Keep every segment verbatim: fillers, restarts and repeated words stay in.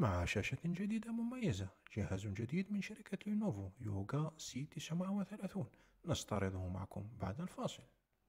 مع شاشة جديدة مميزة. جهاز جديد من شركة لينوفو يوغا سي تسعمائة وثلاثين نستعرضه معكم بعد الفاصل.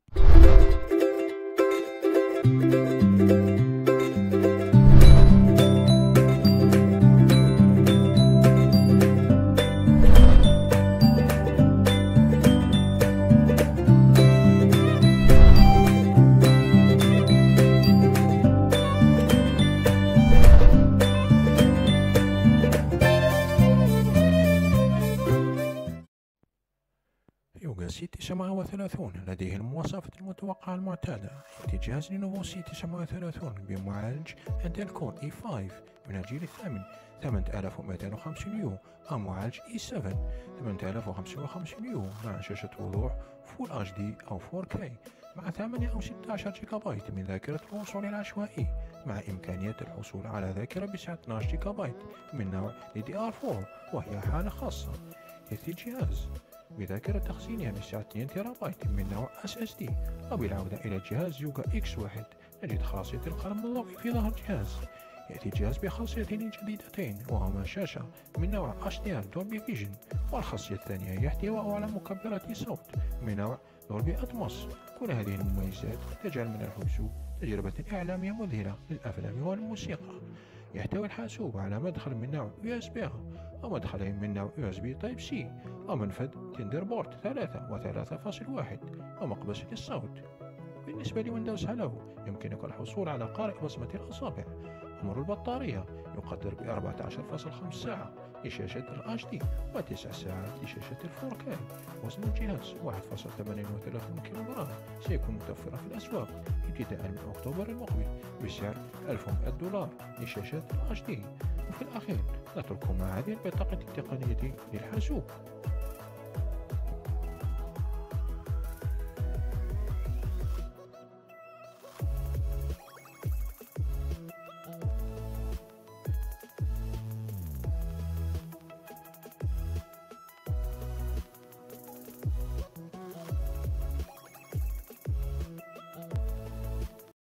يوغا سي تسعمائة وثلاثين لديه المواصفات المتوقعة المعتادة. يأتي جهاز لينوفو سي تسعمائة وثلاثين بمعالج انتل كور اي خمسة من الجيل الثامن ثمانية آلاف ومئتين وخمسين يو أو معالج اي سبعة ثمانية آلاف وخمسة وخمسين يو مع شاشة وضوح فول اتش دي أو فور كي مع ثمانية أو ستة عشر جيجا بايت من ذاكرة الوصول العشوائي مع إمكانية الحصول على ذاكرة بسعة اثني عشر جيجا بايت من نوع دي دي آر أربعة وهي حالة خاصة. يأتي الجهاز بذاكرة تخزينها بسعة اثنين تيرا بايت من نوع اس اس دي. وبالعودة إلى جهاز يوغا إكس واحد نجد خاصية القلم الضوئي في ظهر الجهاز. يأتي الجهاز بخاصيتين جديدتين وهما شاشة من نوع اتش دي ار دولبي فيجن، والخاصية الثانية هي احتواء على مكبرات صوت من نوع دولبي أتموس. كل هذه المميزات تجعل من الحاسوب تجربة إعلامية مذهلة للأفلام والموسيقى. يحتوي الحاسوب على مدخل من نوع يو اس بي ومدخلين من نوع يو اس بي تايب سي ومنفذ تندربورت ثلاثة وثلاثة فاصلة واحد ومقبس للصوت. بالنسبة لويندوز هلو يمكنك الحصول على قارئ بصمة الأصابع. عمر البطارية يقدر ب أربعة عشر فاصلة خمسة ساعة لشاشة ال اتش دي وتسع ساعات لشاشة ال فور كي. وزن الجهاز واحد فاصلة ثمانية وثلاثين كيلوغرام سيكون متوفرا في الأسواق ابتداء من أكتوبر المقبل بسعر ألف ومئة دولار لشاشة ال اتش دي. وفي الأخير نترككم مع هذه البطاقة التقنية للحاسوب.